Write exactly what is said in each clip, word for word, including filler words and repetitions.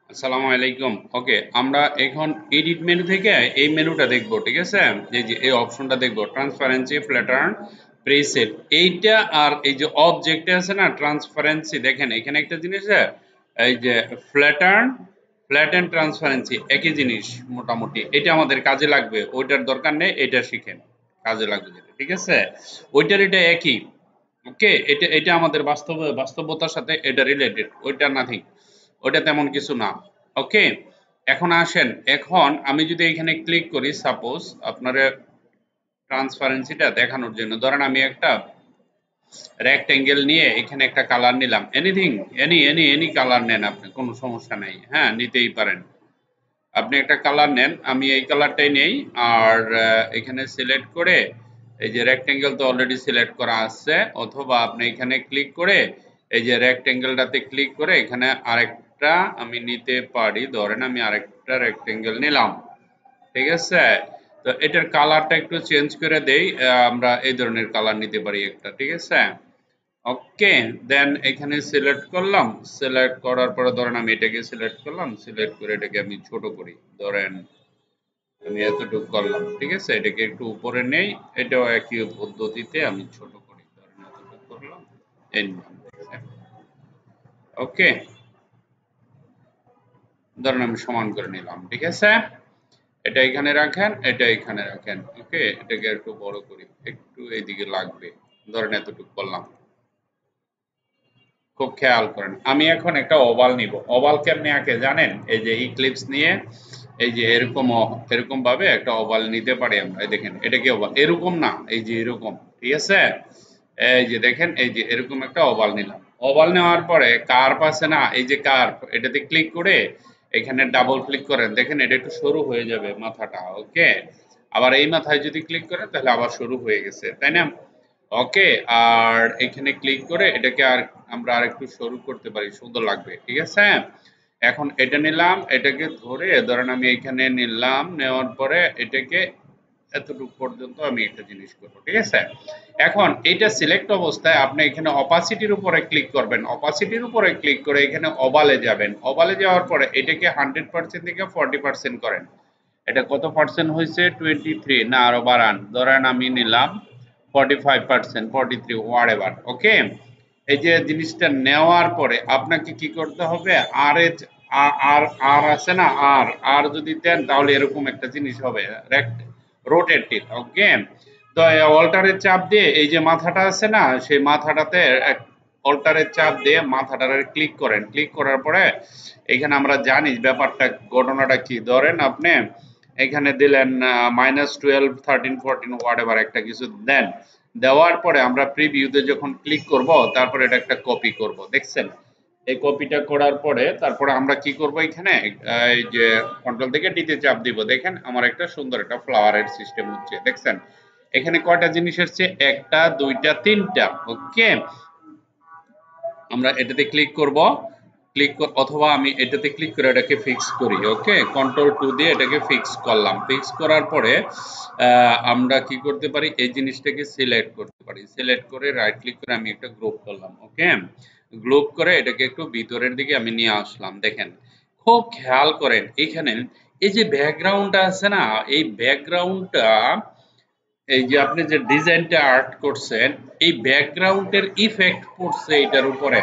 আসসালামু আলাইকুম। ওকে, আমরা এখন এডিট মেনু থেকে এই মেনুটা দেখব, ঠিক আছে? এই যে এই অপশনটা দেখব, ট্রান্সপারেন্সি, ফ্ল্যাটার্ন, প্রিসেট। এইটা আর এই যে অবজেক্ট আছে না, ট্রান্সপারেন্সি, দেখেন এখানে একটা জিনিস আছে, এই যে ফ্ল্যাটার্ন, ফ্ল্যাট এন্ড ট্রান্সপারেন্সি একই জিনিস মোটামুটি। এটা আমাদের কাজে লাগবে, ওইটার দরকার নেই, এটা শিখেন, কাজে লাগবে যেটা, ঠিক আছে? ওইটার এটা একই। ওকে, এটা এটা আমাদের বাস্তব বাস্তবতার সাথে এটা রিলেটেড, ওইটা নাথিং, ওইটা তেমন কিছু না। ওকে, এখন আসেন, এখন আমি যদি এখানে ক্লিক করি, সাপোজ আপনার ট্রান্সপারেন্সিটা দেখানোর জন্য ধরেন আমি একটা রেক্টেঙ্গেল নিয়ে এখানে একটা কালার নিলাম, anything, any any any colour নেন আপনি, কোনো সমস্যা নাই, হ্যাঁ নিতেই পারেন। আপনি একটা কালার নেন, আমি এই কালারটাই নেই। আর আহ, এখানে সিলেক্ট করে এই যে রেক্টেঙ্গেল তো অলরেডি সিলেক্ট করা আছে, অথবা আপনি এখানে ক্লিক করে এই যে রেক্টেঙ্গেলটাতে ক্লিক করে এখানে আরেকটা আমি নিতে পারি, ধরেন আমি আরেকটা রেক্টেঙ্গেল নিলাম, ঠিক আছে? তো এটার কালারটা একটু চেঞ্জ করে দেই, আহ, আমরা এই ধরনের কালার নিতে পারি একটা, ঠিক আছে? ওকে, দেন এখানে সিলেক্ট করলাম, সিলেক্ট করার পরে ধরেন আমি এটাকে সিলেক্ট করলাম, সিলেক্ট করে এটাকে আমি ছোট করি, ধরেন আমি এতটুকু করলাম, ঠিক আছে? এটাকে একটু উপরে নেই, এটাও একই পদ্ধতিতে আমি ছোট করি, ধরেন এতটুকু করলাম, এই নিলাম, ওকে, ধরেন আমি সমান করে নিলাম, ঠিক আছে? এটা এখানে রাখেন, এটা এখানে রাখেন, ওকে, এটাকে একটু বড় করি, একটু এইদিকে লাগবে, ধরেন এতটুকু করলাম। খুব খেয়াল করেন, আমি এখন একটা ওভাল নিব। ওভাল কেমনে আঁকে জানেন? এই যে ইক্লিপস নিয়ে এই যে এরকম এরকম ভাবে একটা ওভাল নিতে পারি আমরা। এই দেখেন, এটা কি ওভাল? এরকম না, এই যে এরকম, ঠিক আছে? এই যে দেখেন, এই যে এরকম একটা ওভাল নিলাম। ওভাল নেওয়ার পরে কার্ভ আছে না, এই যে কার্ভ, এটাতে ক্লিক করে এখানে ডাবল ক্লিক করেন, দেখেন এটা একটু সরু হয়ে যাবে মাথাটা, ওকে। আবার এই মাথায় যদি ক্লিক করেন তাহলে আবার শুরু হয়ে গেছে, তাই না? ওকে, আর এখানে ক্লিক করে এটাকে আর আমরা আরেকটু সরু করতে পারি, সুন্দর লাগবে, ঠিক আছে? এখন এটা নিলাম, এটাকে ধরে ধরেন আমি এখানে নিলাম, নেওয়ার পরে এটাকে এতটুকু পর্যন্ত আমি একটা জিনিস করব, ঠিক আছে? এখন এটা সিলেক্ট অবস্থায় আপনি এখানে অপাসিটির উপরে ক্লিক করবেন, অপাসিটির উপরে ক্লিক করে এখানে ওভালে যাবেন, ওভালে যাওয়ার পরে এটাকে হান্ড্রেড পার্সেন্ট থেকে ফর্টি পার্সেন্ট করেন। এটা কত পার্সেন্ট হয়েছে? টোয়েন্টি থ্রি, না আরো বাড়ান, ধরেন আমি নিলাম forty five percent, forty three, whatever, okay. এই যে জিনিসটা নেওয়ার পরে আপনাকে কি করতে হবে? আর এ আর আর আছে না, আর আর যদি দেন তাহলে এরকম একটা জিনিস হবে, রোটেটেড, ওকে। তো অল্টারের চাপ দিয়ে এই যে মাথাটা আছে না, সেই মাথাটাতে অল্টারের চাপ দিয়ে মাথাটারে ক্লিক করেন, ক্লিক করার পরে এখানে আমরা জানি ব্যাপারটা, ঘটনাটা কি, ধরেন আপনি এখানে দিলেন minus twelve, thirteen, fourteen, whatever একটা কিছু দেন। দেওয়ার পরে আমরা প্রিভিউতে যখন ক্লিক করব, তারপরে এটা একটা কপি করব, দেখছেন? এই কপিটা করার পরে তারপরে আমরা কি করব, এখানে এই যে কন্ট্রোল থেকে ডিতে চাপ দিব, দেখেন আমার একটা সুন্দর একটা ফ্লাওয়ারের সিস্টেম হচ্ছে, দেখছেন? এখানে কয়টা জিনিস এসছে? একটা, দুইটা, তিনটা, ওকে। আমরা এটাতে ক্লিক করব, ক্লিক অথবা আমি এটাতে ক্লিক করে এটাকে ফিক্স করি, ওকে, কন্ট্রোল টু দিয়ে এটাকে ফিক্স করলাম। ফিক্স করার পরে আমরা কি করতে পারি, এই জিনিসটাকে সিলেক্ট করতে পারি, সিলেক্ট করে রাইট ক্লিক করে আমি একটা গ্রুপ করলাম, ওকে। গ্রুপ করে এটাকে একটু ভিতরের দিকে আমি নিয়ে আসলাম, দেখেন খুব খেয়াল করেন এখানে এই যে ব্যাকগ্রাউন্ডটা আছে না, এই ব্যাকগ্রাউন্ডটা, এই যে আপনি যে ডিজাইনটা আর্ট করছেন, এই ব্যাকগ্রাউন্ডের ইফেক্ট পড়ছে এটার উপরে।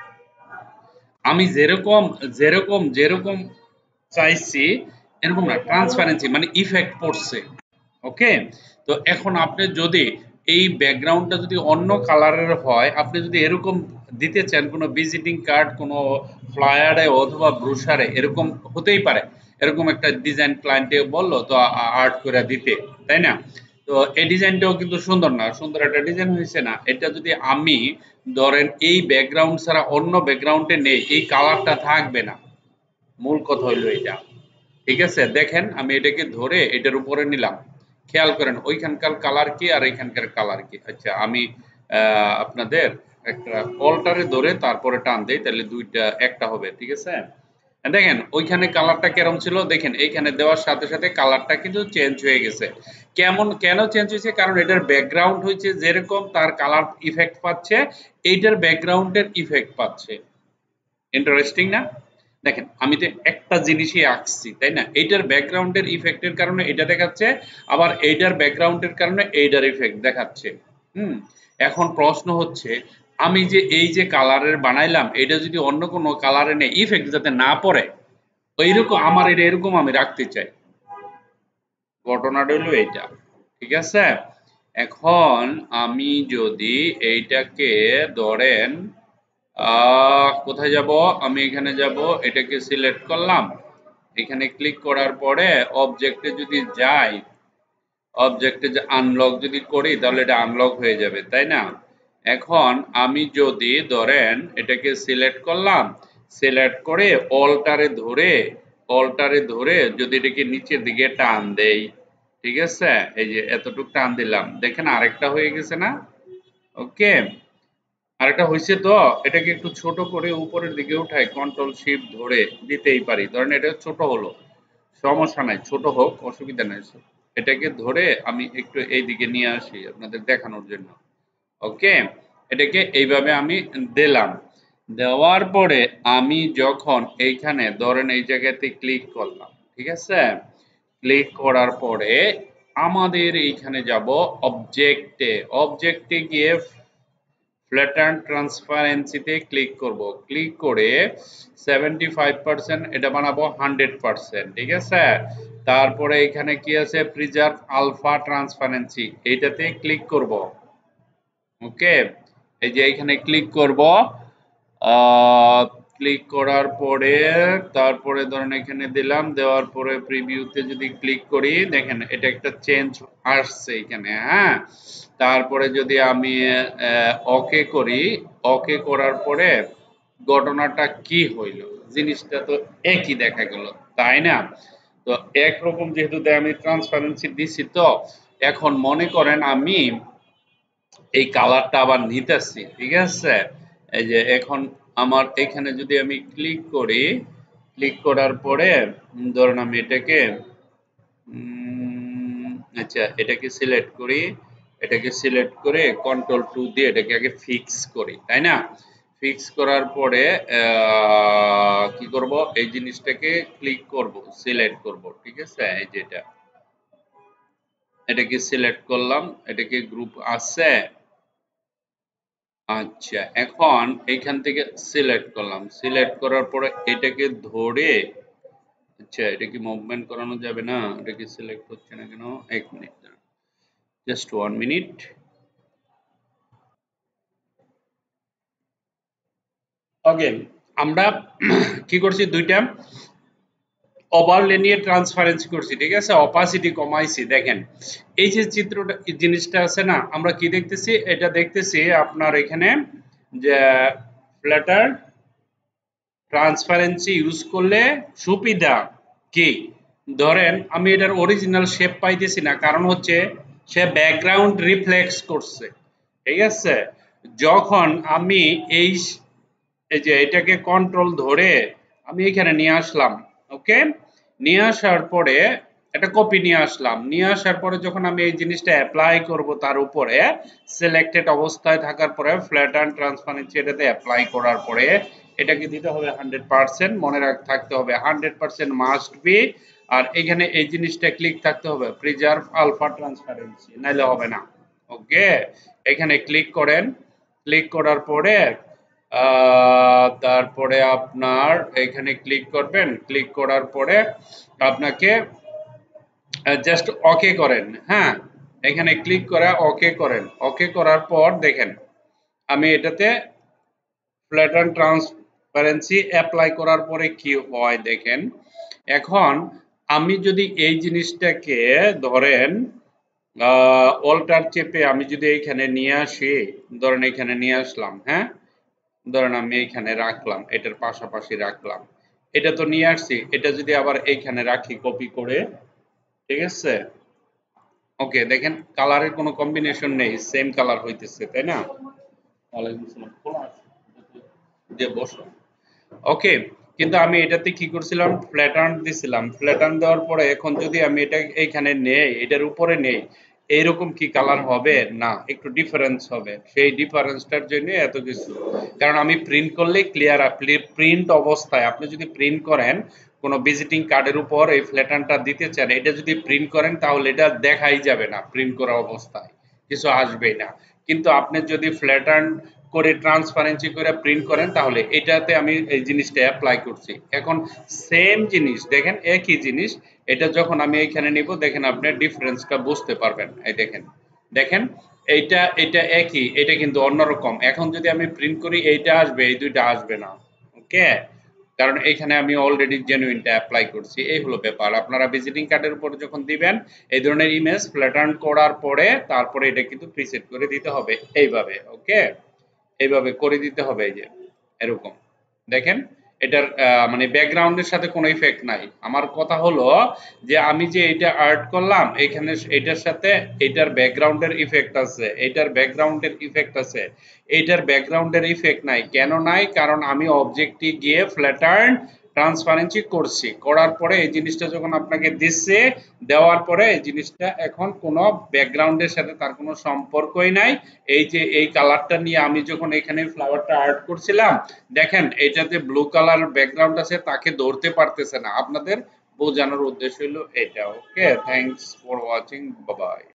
আমি যেরকম যেরকম যেরকম চাইছি এরকম না, ট্রান্সপারেন্সি মানে ইফেক্ট পড়ছে, ওকে। তো এখন আপনি যদি এই ব্যাকগ্রাউন্ডটা যদি অন্য কালারের হয়, আপনি যদি এরকম দিতে চান কোনো ভিজিটিং কার্ড, কোনো ফ্লায়ারে অথবা ব্রোশারে, এরকম হতেই পারে, এরকম একটা ডিজাইন ক্লায়েন্টে বললো তো আর্ট করে দিতে, তাই না? তো এই ডিজাইনটাও কিন্তু সুন্দর না, সুন্দর একটা ডিজাইন হয়েছে না? এটা যদি আমি ধরেন এই ব্যাকগ্রাউন্ড ছাড়া অন্য ব্যাকগ্রাউন্ডে নেই, এই কালারটা থাকবে না, মূল কথা হইলো এটা, ঠিক আছে? দেখেন আমি এটাকে ধরে এটার উপরে নিলাম, খেয়াল করেন ওইখানকার কালার কি আর এইখানকার কালার কি। আচ্ছা, আমি আহ, আপনাদের একটা অল্টারে ধরে তারপরে টান দেই, তাহলে দুইটা একটা হবে, ঠিক আছে? দেখেন ওইখানে কালারটা কেরম ছিল, দেখেন এইখানে দেওয়ার সাথে সাথে কালারটা কিন্তু চেঞ্জ হয়ে গেছে। কেমন, কেন চেঞ্জ হয়েছে? কারণ এটার ব্যাকগ্রাউন্ড হয়েছে যেরকম, তার কালার ইফেক্ট পাচ্ছে, এইটার ব্যাকগ্রাউন্ডের ইফেক্ট পাচ্ছে। ইন্টারেস্টিং না? দেখেন আমি তো একটা জিনিসই আঁকছি তাই না, এইটার ব্যাকগ্রাউন্ডের ইফেক্টের কারণে এটা দেখাচ্ছে, আবার এইটার ব্যাকগ্রাউন্ডের কারণে এইটার ইফেক্ট দেখাচ্ছে। হুম এখন প্রশ্ন হচ্ছে আমি যে এই যে কালারের বানাইলাম এটা যদি অন্য কোনো কালারে নেই ইফেক্ট যাতে না পড়ে, এইরকম আমার এটা এরকম আমি রাখতে চাই। ঘটনাটা হলো এইটা, ঠিক আছে। এখন আমি যদি এইটাকে ধরেন আহ কোথায় যাব, আমি এখানে যাব, এটাকে সিলেক্ট করলাম, এখানে ক্লিক করার পরে অবজেক্টে যদি যাই, অবজেক্টে যে আনলক যদি করি তাহলে এটা আনলক হয়ে যাবে তাই না। এখন আমি যদি ধরেন এটাকে সিলেক্ট করলাম, সিলেক্ট করে অল্টারে ধরে, অল্টারে ধরে যদি এটাকে নিচের দিকে টান দেই, ঠিক আছে, এই যে এতটুকু টান দিলাম, দেখেন আরেকটা হয়ে গেছে না। ওকে, আরেকটা হয়েছে তো, এটাকে একটু ছোট করে উপরের দিকে উঠাই কন্ট্রোল শিফট ধরে দিতেই পারি, ধরেন এটা ছোট হলো, সমস্যা নাই, ছোট হোক অসুবিধা নাই। এটাকে ধরে আমি একটু এই দিকে নিয়ে আসি আপনাদের দেখানোর জন্য। ওকে, এটাকে এইভাবে আমি দিলাম, দেওয়ার পরে আমি যখন এইখানে ধরেন এই জায়গাতে ক্লিক করলাম, ঠিক আছে, ক্লিক করার পরে আমাদের এইখানে যাব অবজেক্টে, অবজেক্টে গিয়ে ফ্ল্যাটার্ন ট্রান্সপারেন্সিতে ক্লিক করব, ক্লিক করে সেভেন্টি ফাইভ পার্সেন্ট এটা বানাবো হান্ড্রেড পার্সেন্ট, ঠিক আছে। তারপরে এখানে কি আছে প্রিজার্ভ আলফা ট্রান্সপারেন্সি, এইটাতে ক্লিক করব। ওকে, এই যে এখানে ক্লিক করব, ক্লিক করার পরে তারপরে ধরেন এখানে দিলাম, দেওয়ার পরে প্রিভিউতে যদি ক্লিক করি দেখেন এটা একটা চেঞ্জ আসছে এখানে, হ্যাঁ। তারপরে যদি আমি ওকে করি, ওকে করার পরে ঘটনাটা কি হইল, জিনিসটা তো একই দেখা গেল তাই না। তো একরকম যেহেতু আমি ট্রান্সপারেন্সি দিছি, তো এখন মনে করেন আমি এই কালারটা আবার নিতেছি, ঠিক আছে। এই যে এখন আমার এখানে যদি আমি ক্লিক করি, ক্লিক করার পরে ধরুন আমি এটাকে উম, আচ্ছা এটাকে সিলেক্ট করি, এটাকে সিলেক্ট করে কন্ট্রোল টু দিয়ে এটাকে আগে ফিক্স করি তাই না। ফিক্স করার পরে আহ, কি করব, এই জিনিসটাকে ক্লিক করব, সিলেক্ট করব, ঠিক আছে, এই যেটা এটাকে সিলেক্ট করলাম, এটাকে গ্রুপ আছে। আচ্ছা এখন এইখান থেকে সিলেক্ট করলাম, সিলেক্ট করার পরে এটাকে ধরে, আচ্ছা এটা কি মুভমেন্ট করানো যাবে না, এটা কি সিলেক্ট হচ্ছে না কেন, এক minute, just one minute. Okay, আমরা কি করছি, দুইটা ওভারলে নিয়ে ট্রান্সপারেন্সি করছি, ঠিক আছে, অপাসিটি কমাইছি। দেখেন এই যে চিত্রটা এই জিনিসটা আছে না, আমরা কি দেখতেছি, এটা দেখতেছি আপনার এখানে যে ফ্ল্যাটার ট্রান্সপারেন্সি ইউজ করলে সুবিধা কি, ধরেন আমি এটার অরিজিনাল শেপ পাইতেছি না, কারণ হচ্ছে সে ব্যাকগ্রাউন্ড রিফ্লেক্স করছে, ঠিক আছে। যখন আমি এই এই যে এটাকে কন্ট্রোল ধরে আমি এখানে নিয়ে আসলাম, ওকে, নিয়ে আসার পরে একটা কপি নিয়ে আসলাম, নিয়ে আসার পরে যখন আমি এই জিনিসটা অ্যাপ্লাই করব তার উপরে, সিলেক্টেড অবস্থায় থাকার পরে ফ্ল্যাটার্ন ট্রান্সপারেন্সি এটাতে অ্যাপ্লাই করার পরে এটাকে দিতে হবে হান্ড্রেড পার্সেন্ট, মনে রাখ থাকতে হবে হান্ড্রেড পার্সেন্ট মাস্ট বি। আর এখানে এই জিনিসটা ক্লিক থাকতে হবে প্রিজার্ভ আলফা ট্রান্সপারেন্সি, নাইলে হবে না। ওকে, এখানে ক্লিক করেন, ক্লিক করার পরে আহ, তারপরে আপনার এখানে ক্লিক করবেন, ক্লিক করার পরে আপনাকে জাস্ট ওকে করেন, হ্যাঁ, এখানে ক্লিক করে ওকে করেন, ওকে করার পর দেখেন আমি এটাতে ফ্ল্যাটার্ন ট্রান্সপারেন্সি অ্যাপ্লাই করার পরে কি হয় দেখেন। এখন আমি যদি এই জিনিসটাকে ধরেন অল্টার চেপে আমি যদি এইখানে নিয়ে আসি, ধরেন এখানে নিয়ে আসলাম, হ্যাঁ, ধরেন আমি এইখানে রাখলাম, এটার পাশাপাশি রাখলাম, এটা তো নিয়ে আসছি, এটা যদি আবার এইখানে রাখি কপি করে, ঠিক আছে। ওকে, দেখেন কালারের কোনো কম্বিনেশন নেই, সেম কালার হইতেছে তাই না। ওয়ালাইকুম আসসালাম, খোলা আছে, দিয়ে বসো। ওকে, কিন্তু আমি এটাতে কি করছিলাম, ফ্ল্যাটার্ন দিছিলাম, ফ্ল্যাটার্ন দেওয়ার পরে এখন যদি আমি এটা এইখানে নেই, এটার উপরে নেই, এইরকম কি কালার হবে না, একটু ডিফারেন্স হবে, সেই ডিফারেন্সটার জন্য এত কিছু। কারণ আমি প্রিন্ট করলে ক্লিয়ার, প্রিন্ট অবস্থায় আপনি যদি প্রিন্ট করেন কোনো ভিজিটিং কার্ডের উপর এই ফ্ল্যাটানটা দিতে চান, এটা যদি প্রিন্ট করেন তাহলে এটা দেখাই যাবে না প্রিন্ট করা অবস্থায়, কিছু আসবেই না। কিন্তু আপনি যদি ফ্ল্যাটার্ন করে ট্রান্সপারেন্সি করে প্রিন্ট করেন তাহলে এটাতে আমি এই জিনিসটা অ্যাপ্লাই করছি। এখন সেম জিনিস দেখেন, একই জিনিস, এটা যখন আমি এখানে নিব দেখেন আপনি ডিফারেন্সটা বুঝতে পারবেন। এই দেখেন, দেখেন এইটা এটা একই, এটা কিন্তু অন্যরকম। এখন যদি আমি প্রিন্ট করি এইটা আসবে, এই দুইটা আসবে না। ওকে, কারণ এখানে আমি অলরেডি জেনুইনটা অ্যাপ্লাই করছি। এই হলো ব্যাপার। আপনারা ভিজিটিং কার্ডের উপর যখন দিবেন এই ধরনের ইমেজ ফ্ল্যাটার্ন করার পরে তারপরে এটা কিন্তু প্রিসেট করে দিতে হবে এইভাবে। ওকে, এইভাবে করে দিতে হবে। এই যে এরকম দেখেন, এটার আহ, মানে ব্যাকগ্রাউন্ডের সাথে কোনো ইফেক্ট নাই। আমার কথা হলো যে আমি যে এটা আর্ট করলাম এখানে এটার সাথে এটার ব্যাকগ্রাউন্ডের ইফেক্ট আছে, এটার ব্যাকগ্রাউন্ডের ইফেক্ট আছে, এটার ব্যাকগ্রাউন্ডের ইফেক্ট নাই। কেন নাই? কারণ আমি অবজেক্টে গিয়ে ফ্ল্যাটার্ন ট্রান্সপারেন্সি করছি, করার পরে এই জিনিসটা যখন আপনাকে দিচ্ছে, দেওয়ার পরে এই জিনিসটা এখন কোনো ব্যাকগ্রাউন্ডের সাথে তার কোনো সম্পর্কই নাই। এই যে এই কালারটা নিয়ে আমি যখন এখানে ফ্লাওয়ারটা আর্ট করছিলাম, দেখেন এটাতে ব্লু কালার ব্যাকগ্রাউন্ড আছে, তাকে ধরতে পারতেছে না। আপনাদের বোঝানোর উদ্দেশ্য হলো এটা। Okay, thanks for watching, bye by.